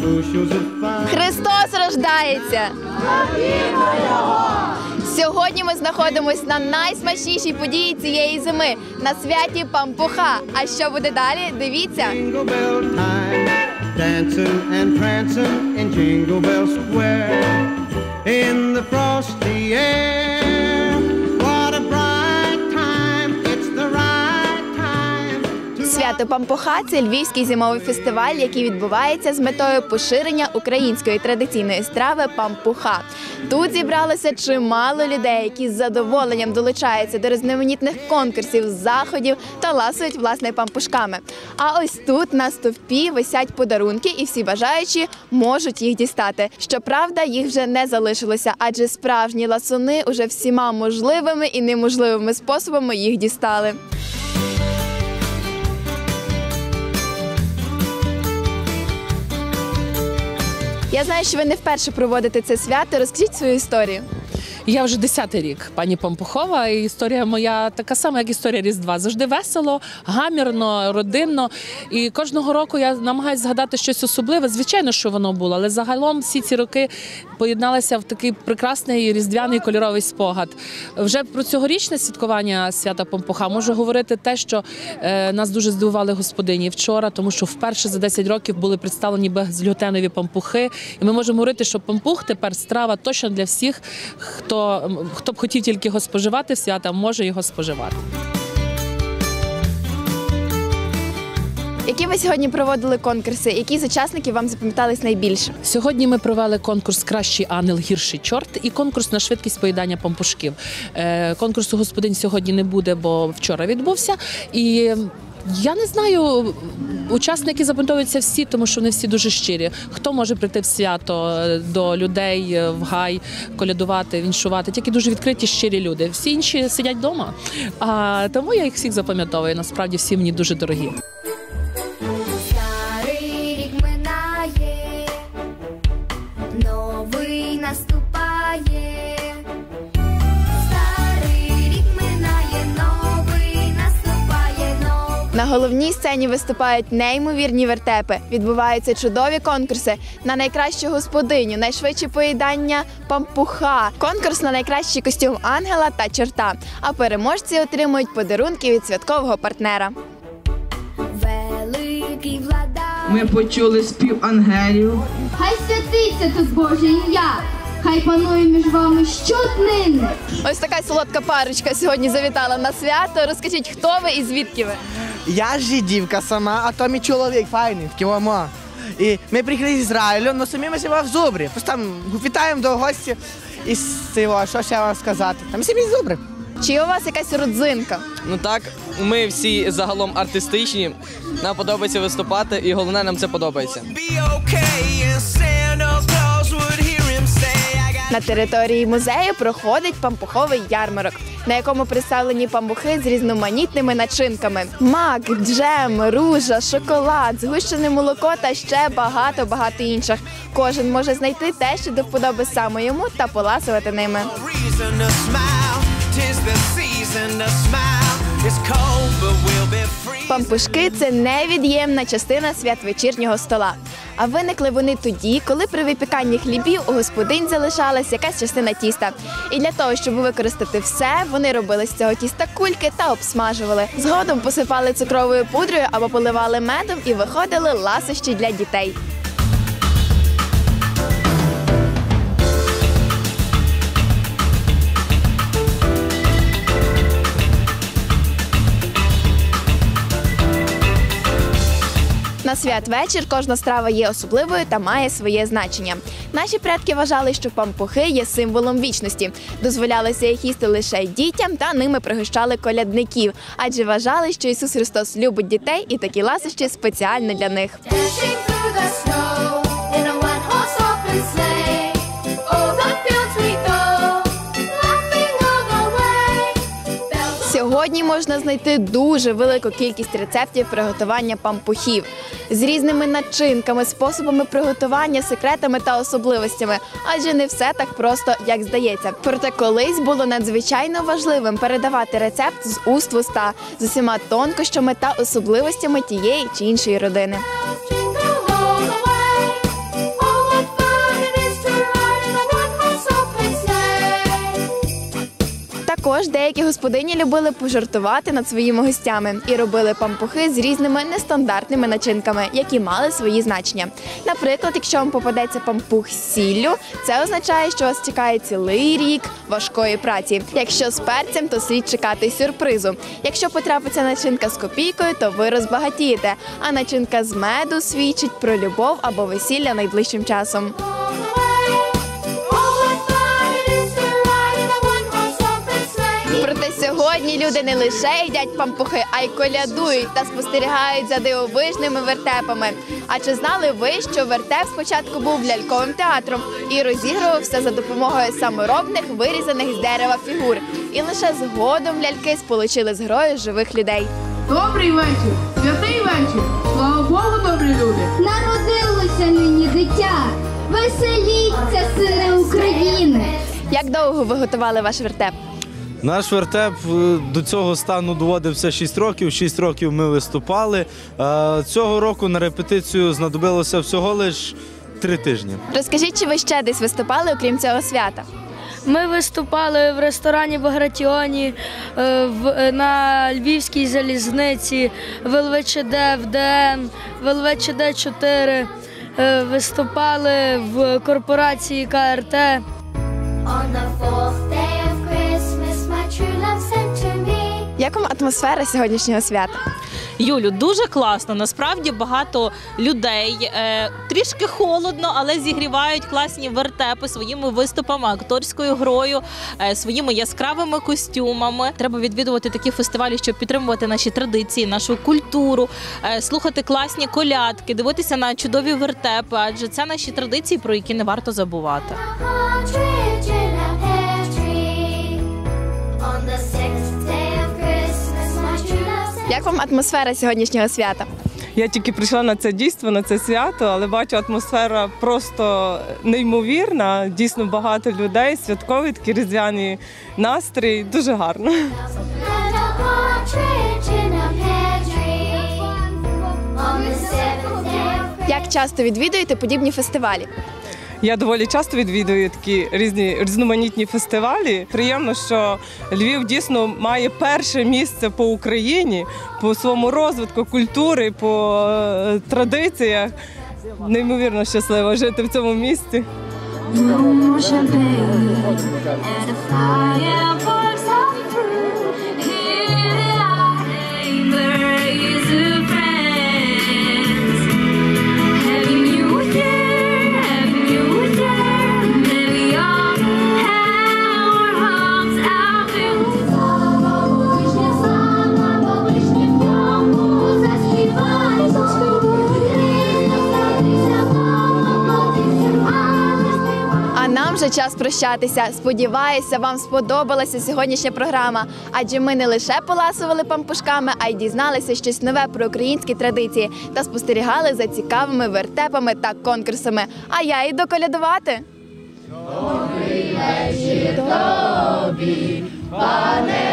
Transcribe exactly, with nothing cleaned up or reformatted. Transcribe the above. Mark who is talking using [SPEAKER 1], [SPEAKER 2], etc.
[SPEAKER 1] Христос рождається! Сьогодні ми знаходимося на найсмачнішій події цієї зими – на святі Пампуха. А що буде далі? Дивіться! Свято Пампуха – це львівський зимовий фестиваль, який відбувається з метою поширення української традиційної страви пампуха. Тут зібралося чимало людей, які з задоволенням долучаються до різноманітних конкурсів, заходів та ласують, власне, пампушками. А ось тут на стовпі висять подарунки, і всі бажаючі можуть їх дістати. Щоправда, їх вже не залишилося, адже справжні ласуни уже всіма можливими і неможливими способами їх дістали. Я знаю, що ви не вперше проводите це свято. Розкажіть свою історію.
[SPEAKER 2] Я вже десятий рік пані Пампухова, і історія моя така сама, як історія Різдва. Завжди весело, гамірно, родинно. І кожного року я намагаюся згадати щось особливе. Звичайно, що воно було, але загалом всі ці роки поєдналися в такий прекрасний різдвяний кольоровий спогад. Вже про цьогорічне святкування свята Пампуха можу говорити те, що е, нас дуже здивували господині вчора, тому що вперше за десять років були представлені безглютенові пампухи. І ми можемо говорити, що пампух тепер страва точно для всіх, хто Хто, хто б хотів тільки його споживати в свята, може його споживати.
[SPEAKER 1] Які ви сьогодні проводили конкурси? Які з учасників вам запам'ятались найбільше?
[SPEAKER 2] Сьогодні ми провели конкурс «Кращий ангел, гірший чорт» і конкурс на швидкість поїдання пампушків. Е, конкурсу господин сьогодні не буде, бо вчора відбувся. І я не знаю, учасники запам'ятовуються всі, тому що вони всі дуже щирі. Хто може прийти в свято до людей в гай, колядувати, віншувати? Тільки дуже відкриті, щирі люди. Всі інші сидять вдома. А тому я їх всіх запам'ятовую. Насправді всі мені дуже дорогі.
[SPEAKER 3] Старий рік минає, новий наступає.
[SPEAKER 1] На головній сцені виступають неймовірні вертепи, відбуваються чудові конкурси на найкращу господиню, найшвидше поїдання пампуха, конкурс на найкращий костюм ангела та чорта, а переможці отримують подарунки від святкового партнера.
[SPEAKER 3] Великий владар.
[SPEAKER 4] Ми почули спів ангелів.
[SPEAKER 5] Хай святиться тут Боже ім'я, хай панує між вами щоднини.
[SPEAKER 1] Ось така солодка парочка сьогодні завітала на свято. Розкажіть, хто ви і звідки ви?
[SPEAKER 6] Я жидівка сама, а то мій чоловік файний, в кіломо. І ми приїхали з Ізраїлю, але самі ми себе в Зубрі. Просто там вітаємо до гості і з цього, що ще вам сказати. Там самі з Зубри.
[SPEAKER 1] Чи у вас якась родзинка?
[SPEAKER 7] Ну так, ми всі загалом артистичні, нам подобається виступати і головне, нам це подобається.
[SPEAKER 1] На території музею проходить пампуховий ярмарок, на якому представлені пампухи з різноманітними начинками. Мак, джем, ружа, шоколад, згущене молоко та ще багато-багато інших. Кожен може знайти те, що до вподоби саме йому, та поласувати ними. Пампушки – це невід'ємна частина святвечірнього стола. А виникли вони тоді, коли при випіканні хлібів у господинь залишалась якась частина тіста. І для того, щоб використати все, вони робили з цього тіста кульки та обсмажували. Згодом посипали цукровою пудрою або поливали медом і виходили ласощі для дітей. На святвечір кожна страва є особливою та має своє значення. Наші предки вважали, що пампухи є символом вічності. Дозволялося їх їсти лише дітям та ними пригощали колядників, адже вважали, що Ісус Христос любить дітей і такі ласощі спеціально для них. Сьогодні можна знайти дуже велику кількість рецептів приготування пампухів з різними начинками, способами приготування, секретами та особливостями. Адже не все так просто, як здається. Проте колись було надзвичайно важливим передавати рецепт з уст в уста, з усіма тонкощами та особливостями тієї чи іншої родини. Також деякі господині любили пожартувати над своїми гостями і робили пампухи з різними нестандартними начинками, які мали свої значення. Наприклад, якщо вам попадеться пампух з сіллю, це означає, що вас чекає цілий рік важкої праці. Якщо з перцем, то слід чекати сюрпризу. Якщо потрапиться начинка з копійкою, то ви розбагатієте, а начинка з меду свідчить про любов або весілля найближчим часом. Проте сьогодні люди не лише їдять пампухи, а й колядують та спостерігають за дивовижними вертепами. А чи знали ви, що вертеп спочатку був ляльковим театром і розігрувався за допомогою саморобних, вирізаних з дерева фігур? І лише згодом ляльки сполучили з грою живих людей.
[SPEAKER 4] Добрий вечір, святий вечір. Слава Богу, добрі люди.
[SPEAKER 5] Народилося нині дитя. Веселіться, сини України.
[SPEAKER 1] Як довго ви готували ваш вертеп?
[SPEAKER 8] Наш вертеп е, до цього стану доводився шість років. шість років ми виступали. Е, Цього року на репетицію знадобилося всього лише три тижні.
[SPEAKER 1] Розкажіть, чи ви ще десь виступали, окрім цього свята?
[SPEAKER 9] Ми виступали в ресторані Багратіоні, е, в- е, на Львівській залізниці, в ел ве че де, в де ен, в ел ве че де чотири, е, виступали в корпорації ка ер те.
[SPEAKER 3] On the fourth day of Christmas, my true love sent to me.
[SPEAKER 1] Як вам атмосфера сьогоднішнього свята?
[SPEAKER 10] Юлю, дуже класно. Насправді багато людей. Е, трішки холодно, але зігрівають класні вертепи своїми виступами, акторською грою, е, своїми яскравими костюмами. Треба відвідувати такі фестивалі, щоб підтримувати наші традиції, нашу культуру, е, слухати класні колядки, дивитися на чудові вертепи, адже це наші традиції, про які не варто забувати.
[SPEAKER 3] Partridge in a pear tree. On the sixth day of Christmas, my true love sent.
[SPEAKER 1] Як вам атмосфера сьогоднішнього свята?
[SPEAKER 11] Я тільки прийшла на це дійство, на це свято, але бачу, атмосфера просто неймовірна. Дійсно багато людей, святковий такий різдвяний настрій. Дуже гарно.
[SPEAKER 3] And a partridge in a pear tree. On the seventh day of
[SPEAKER 1] Як часто відвідуєте подібні фестивалі?
[SPEAKER 11] Я доволі часто відвідую такі різні різноманітні фестивалі. Приємно, що Львів дійсно має перше місце по Україні, по своєму розвитку культури, по е, традиціях. Неймовірно щаслива жити в цьому місті.
[SPEAKER 1] А нам вже час прощатися. Сподіваюся, вам сподобалася сьогоднішня програма. Адже ми не лише поласували пампушками, а й дізналися щось нове про українські традиції та спостерігали за цікавими вертепами та конкурсами. А я йду колядувати. Добрий вечір тобі, пане